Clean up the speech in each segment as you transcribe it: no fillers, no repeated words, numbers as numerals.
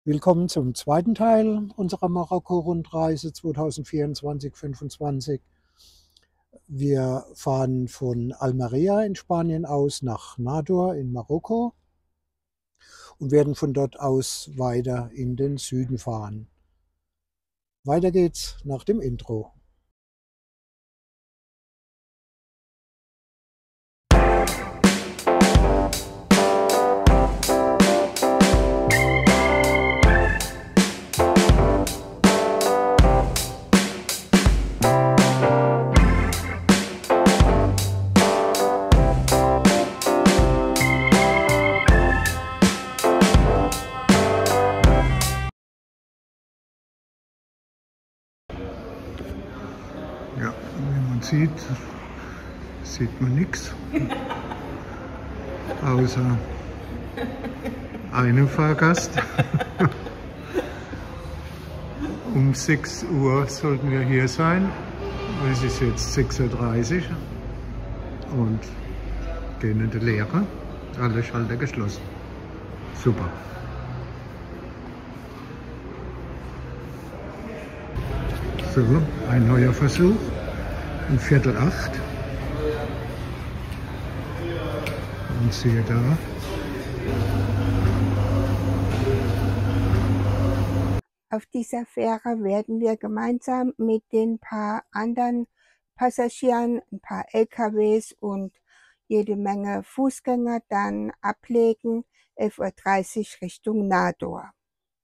Willkommen zum zweiten Teil unserer Marokko-Rundreise 2024-25. Wir fahren von Almeria in Spanien aus nach Nador in Marokko und werden von dort aus weiter in den Süden fahren. Weiter geht's nach dem Intro. Ja, wie man sieht man nichts. Außer einem Fahrgast. Um 6 Uhr sollten wir hier sein. Es ist jetzt 6:30 Uhr und gehen in die Lehre. Alle Schalter geschlossen. Super. So, ein neuer Versuch. Um 7:45. Und siehe da. Auf dieser Fähre werden wir gemeinsam mit den paar anderen Passagieren, ein paar LKWs und jede Menge Fußgänger dann ablegen, 11:30 Uhr Richtung Nador.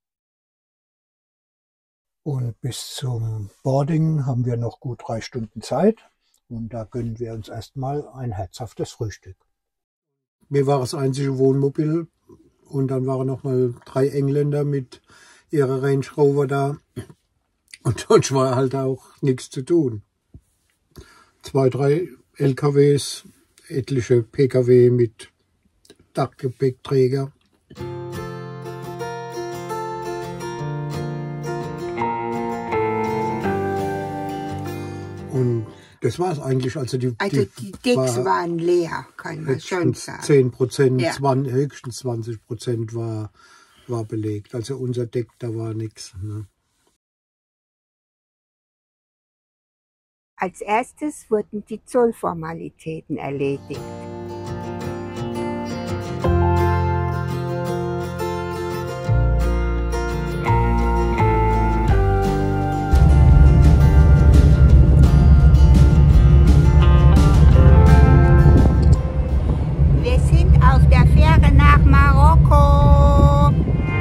Und bis zum Boarding haben wir noch gut 3 Stunden Zeit. Und da gönnen wir uns erstmal ein herzhaftes Frühstück. Mir war das einzige Wohnmobil und dann waren noch mal 3 Engländer mit ihrer Range Rover da. Und sonst war halt auch nichts zu tun. 2, 3 LKWs, etliche PKW mit Dachgepäckträger. Und das war es eigentlich. Also die Decks waren leer, kann man schon sagen. 10%, Ja. Höchstens 20% war belegt. Also unser Deck, da war nichts. Ne? Als erstes wurden die Zollformalitäten erledigt. Wir sind auf der Fähre nach Marokko.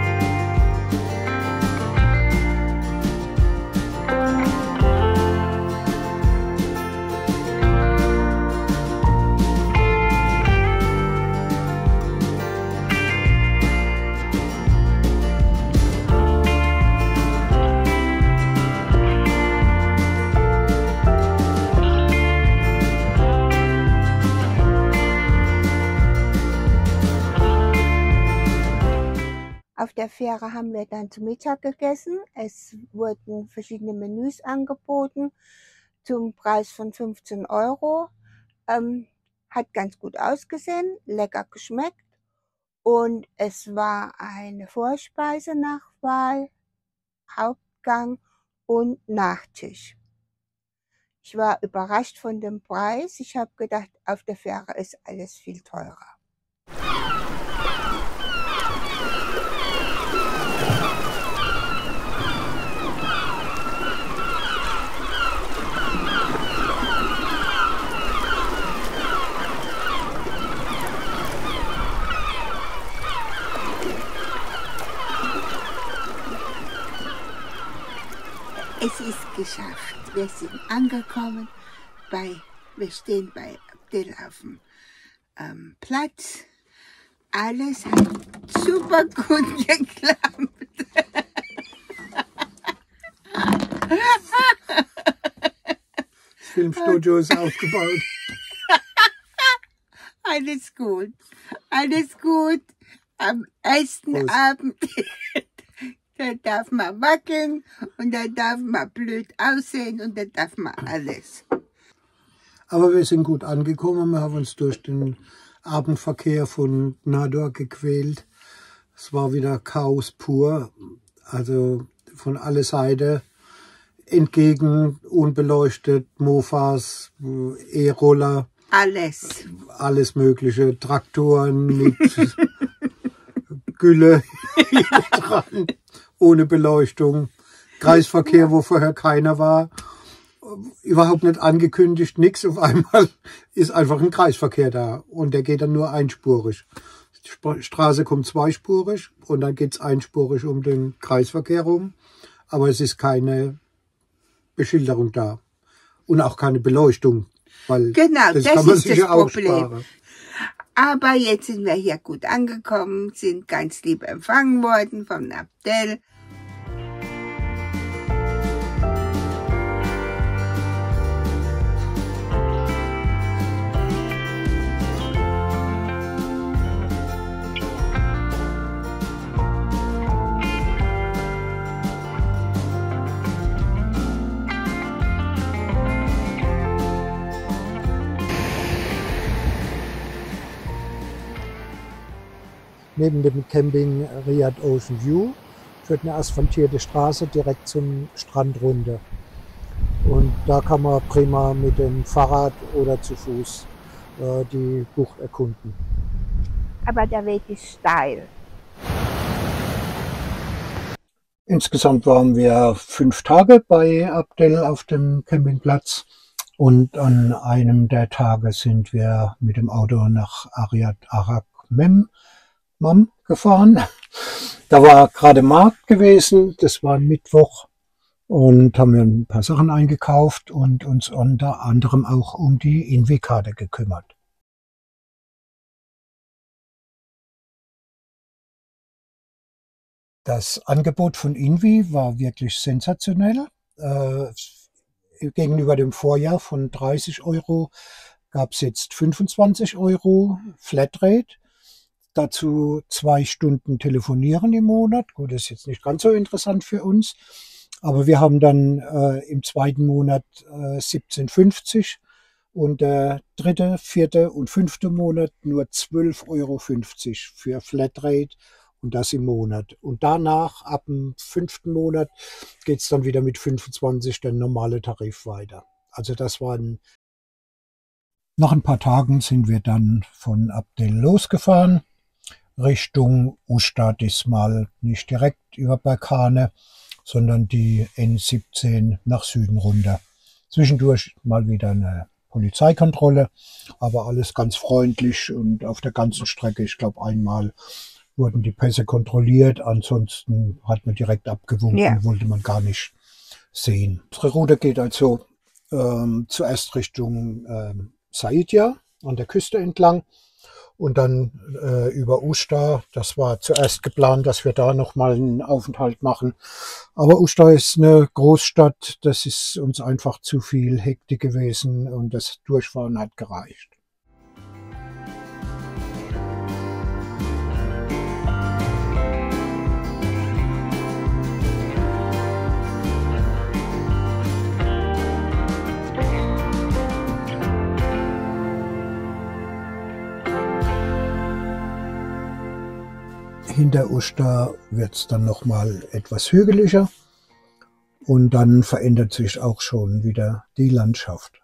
Auf der Fähre haben wir dann zu Mittag gegessen. Es wurden verschiedene Menüs angeboten zum Preis von 15 €. Hat ganz gut ausgesehen, lecker geschmeckt und es war eine Vorspeise nach Wahl, Hauptgang und Nachtisch. Ich war überrascht von dem Preis. Ich habe gedacht, auf der Fähre ist alles viel teurer. Es ist geschafft. Wir sind angekommen. Wir stehen bei Abdel auf dem Platz. Alles hat super gut geklappt. Das Filmstudio ist aufgebaut. Alles gut. Alles gut. Am ersten Prost. Abend da darf man wackeln und da darf man blöd aussehen und da darf man alles. Aber wir sind gut angekommen. Wir haben uns durch den Abendverkehr von Nador gequält. Es war wieder Chaos pur, also von alle Seiten entgegen, unbeleuchtet, Mofas, E-Roller. Alles mögliche, Traktoren mit Gülle dran, ohne Beleuchtung, Kreisverkehr, wo vorher keiner war, überhaupt nicht angekündigt, nichts. Auf einmal ist einfach ein Kreisverkehr da und der geht dann nur einspurig. Die Straße kommt zweispurig und dann geht es einspurig um den Kreisverkehr rum, aber es ist keine Beschilderung da und auch keine Beleuchtung, weil genau, das kann man sich ja auch Problem. sparen. Aber jetzt sind wir hier gut angekommen, sind ganz lieb empfangen worden vom Abdel. Neben dem Camping Riyadh Ocean View führt eine asphaltierte Straße direkt zum Strand runter. Und da kann man prima mit dem Fahrrad oder zu Fuß die Bucht erkunden. Aber der Weg ist steil. Insgesamt waren wir 5 Tage bei Abdel auf dem Campingplatz. Und an einem der Tage sind wir mit dem Auto nach Ariad Araq Mem gefahren. Da war gerade Markt gewesen, das war ein Mittwoch, und haben wir ein paar Sachen eingekauft und uns unter anderem auch um die Invi-Karte gekümmert. Das Angebot von Invi war wirklich sensationell. Gegenüber dem Vorjahr von 30 € gab es jetzt 25 € Flatrate. Dazu 2 Stunden telefonieren im Monat. Gut, das ist jetzt nicht ganz so interessant für uns. Aber wir haben dann im zweiten Monat 17,50 und der 3., 4. und 5. Monat nur 12,50 € für Flatrate und das im Monat. Und danach, ab dem 5. Monat, geht es dann wieder mit 25 der normale Tarif weiter. Also das waren... Nach ein paar Tagen sind wir dann von Abdel losgefahren. Richtung Usta, diesmal nicht direkt über Berkane, sondern die N17 nach Süden runter. Zwischendurch mal wieder eine Polizeikontrolle, aber alles ganz freundlich und auf der ganzen Strecke, ich glaube einmal wurden die Pässe kontrolliert, ansonsten hat man direkt abgewunken, wollte man gar nicht sehen. Unsere Route geht also zuerst Richtung Saidja an der Küste entlang. Und dann über Usta, das war zuerst geplant, dass wir da nochmal einen Aufenthalt machen. Aber Usta ist eine Großstadt, das ist uns einfach zu viel Hektik gewesen und das Durchfahren hat gereicht. Hinter Usta wird es dann nochmal etwas hügeliger und dann verändert sich auch schon wieder die Landschaft.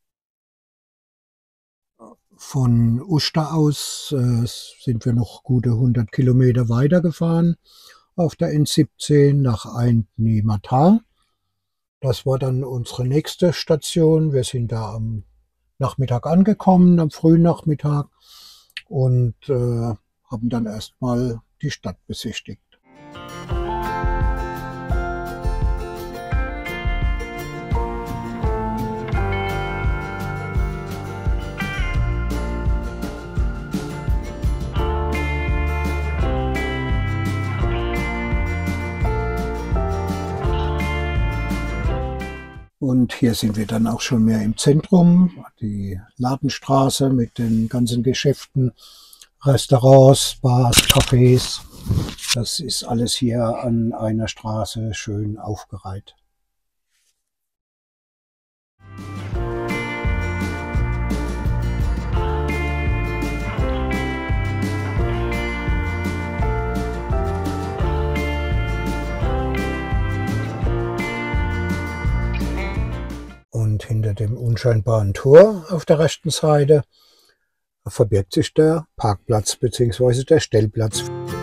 Von Usta aus sind wir noch gute 100 Kilometer weiter gefahren auf der N17 nach Ain Matar. Das war dann unsere nächste Station. Wir sind da am Nachmittag angekommen, am frühen Nachmittag, und haben dann erstmal die Stadt besichtigt. Und hier sind wir dann auch schon mehr im Zentrum, die Ladenstraße mit den ganzen Geschäften, Restaurants, Bars, Cafés. Das ist alles hier an einer Straße schön aufgereiht. dem unscheinbaren Tor auf der rechten Seite verbirgt sich der Parkplatz bzw. der Stellplatz.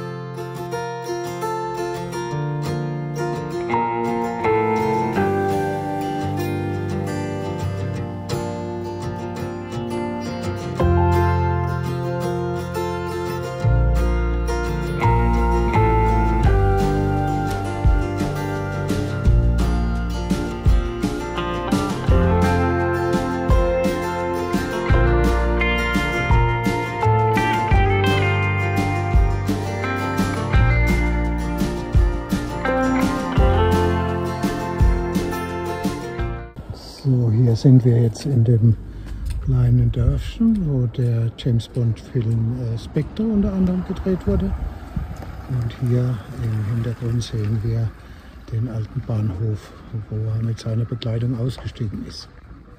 So, hier sind wir jetzt in dem kleinen Dörfchen, wo der James Bond Film Spectre unter anderem gedreht wurde. Und hier im Hintergrund sehen wir den alten Bahnhof, wo er mit seiner Begleitung ausgestiegen ist.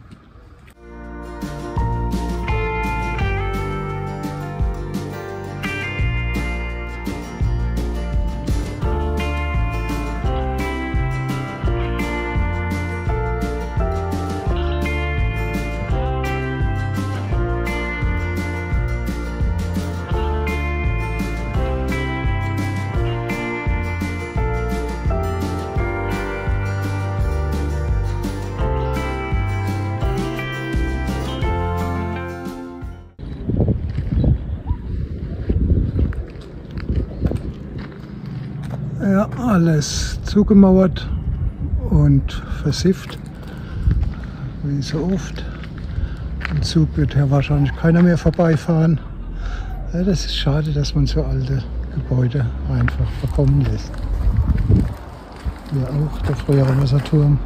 Ja, alles zugemauert und versifft, wie so oft. Im Zug wird ja wahrscheinlich keiner mehr vorbeifahren. Ja, das ist schade, dass man so alte Gebäude einfach verkommen lässt. Hier auch der frühere Wasserturm.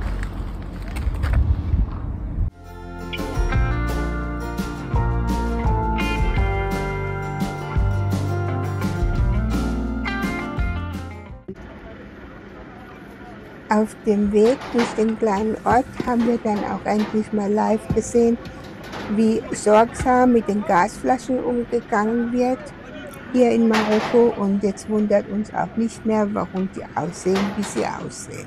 Auf dem Weg durch den kleinen Ort haben wir dann auch endlich mal live gesehen, wie sorgsam mit den Gasflaschen umgegangen wird hier in Marokko. Und jetzt wundert uns auch nicht mehr, warum die aussehen, wie sie aussehen.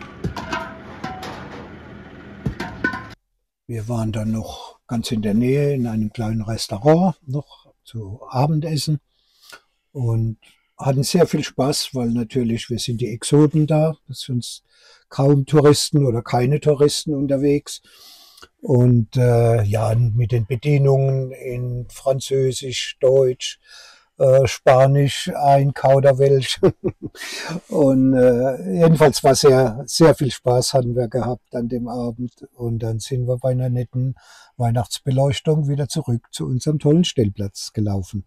Wir waren dann noch ganz in der Nähe in einem kleinen Restaurant noch zu Abendessen und hatten sehr viel Spaß, weil natürlich wir sind die Exoten da, das sind uns kaum Touristen oder keine Touristen unterwegs. Und ja, mit den Bedienungen in Französisch, Deutsch, Spanisch, ein Kauderwelsch. Und jedenfalls war sehr viel Spaß hatten wir gehabt an dem Abend. Und dann sind wir bei einer netten Weihnachtsbeleuchtung wieder zurück zu unserem tollen Stellplatz gelaufen.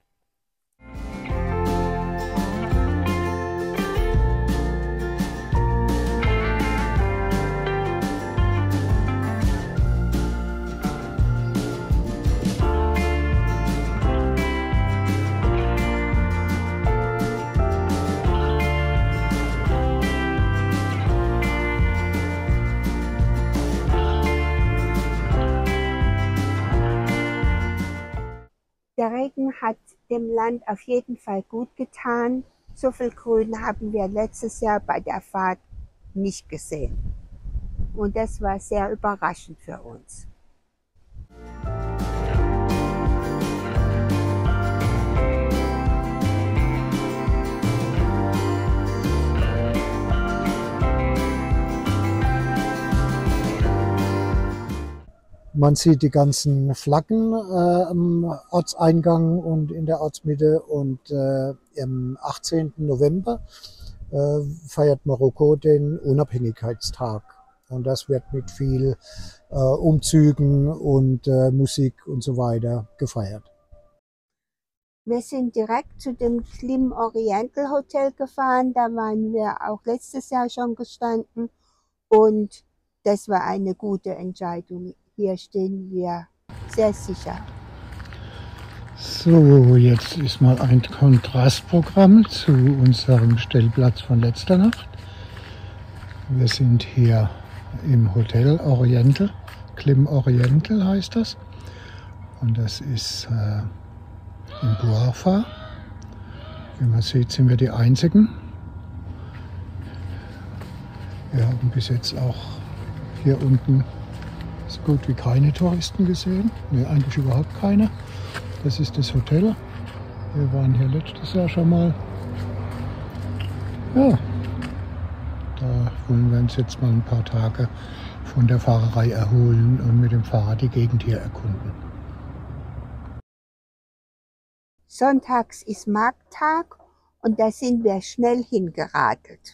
Der Regen hat dem Land auf jeden Fall gut getan. So viel Grün haben wir letztes Jahr bei der Fahrt nicht gesehen. Und das war sehr überraschend für uns. Man sieht die ganzen Flaggen am Ortseingang und in der Ortsmitte. Und am 18. November feiert Marokko den Unabhängigkeitstag. Und das wird mit viel Umzügen und Musik und so weiter gefeiert. Wir sind direkt zu dem Klim Oriental Hotel gefahren. Da waren wir auch letztes Jahr schon gestanden. Und das war eine gute Entscheidung. Hier stehen wir sehr sicher. So, jetzt ist mal ein Kontrastprogramm zu unserem Stellplatz von letzter Nacht. Wir sind hier im Hotel Oriental, Klim Oriental heißt das. Und das ist in Bouarfa. Wie man sieht, sind wir die Einzigen. Wir haben bis jetzt auch hier unten So gut wie keine Touristen gesehen. Ne, eigentlich überhaupt keine. Das ist das Hotel. Wir waren hier letztes Jahr schon mal. Ja, da wollen wir uns jetzt mal ein paar Tage von der Fahrerei erholen und mit dem Fahrrad die Gegend hier erkunden. Sonntags ist Markttag und da sind wir schnell hingeradelt.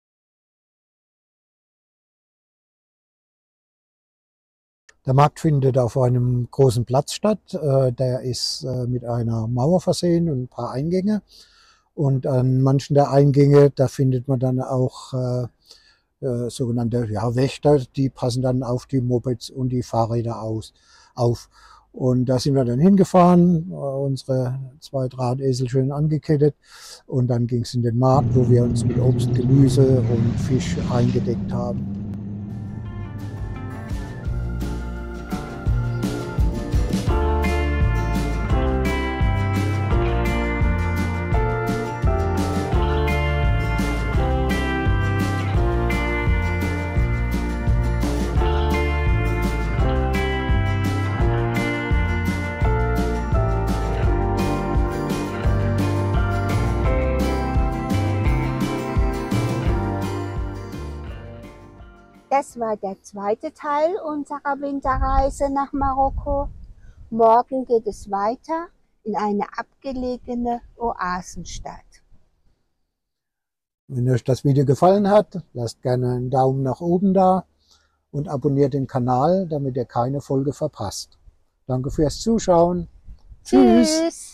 Der Markt findet auf einem großen Platz statt. Der ist mit einer Mauer versehen und ein paar Eingänge. Und an manchen der Eingänge, da findet man dann auch sogenannte Wächter, die passen dann auf die Mopeds und die Fahrräder auf. Und da sind wir dann hingefahren, unsere 2 Drahtesel schön angekettet. Und dann ging es in den Markt, wo wir uns mit Obst, Gemüse und Fisch eingedeckt haben. Das war der zweite Teil unserer Winterreise nach Marokko. Morgen geht es weiter in eine abgelegene Oasenstadt. Wenn euch das Video gefallen hat, lasst gerne einen Daumen nach oben da und abonniert den Kanal, damit ihr keine Folge verpasst. Danke fürs Zuschauen. Tschüss!